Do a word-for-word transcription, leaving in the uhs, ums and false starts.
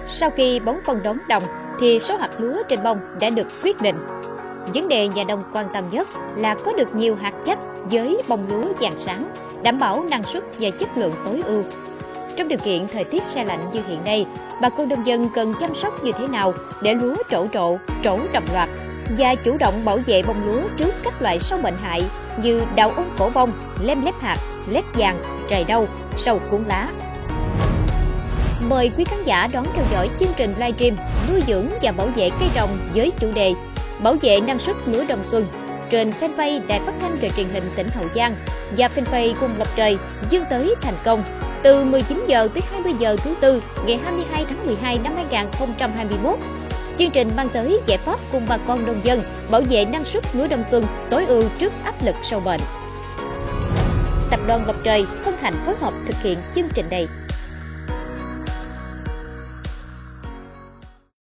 Sau khi bón phân đón đồng thì số hạt lúa trên bông đã được quyết định. Vấn đề nhà nông quan tâm nhất là có được nhiều hạt chất với bông lúa vàng sáng, đảm bảo năng suất và chất lượng tối ưu. Trong điều kiện thời tiết se lạnh như hiện nay, bà con nông dân cần chăm sóc như thế nào để lúa trổ trộ, trổ đồng loạt và chủ động bảo vệ bông lúa trước các loại sâu bệnh hại như đào ung cổ bông, lem lép hạt, lép vàng, trầy đau, sâu cuốn lá. Mời quý khán giả đón theo dõi chương trình livestream nuôi dưỡng và bảo vệ cây trồng với chủ đề bảo vệ năng suất lúa đông xuân trên fanpage Đài Phát thanh và Truyền hình tỉnh Hậu Giang và fanpage Cùng Lộc Trời vươn tới thành công từ mười chín giờ tới hai mươi giờ thứ tư ngày hai mươi hai tháng mười hai năm hai nghìn không trăm hai mươi mốt. Chương trình mang tới giải pháp cùng bà con nông dân bảo vệ năng suất lúa đông xuân tối ưu trước áp lực sâu bệnh. Tập đoàn Lộc Trời hân hạnh phối hợp thực hiện chương trình này.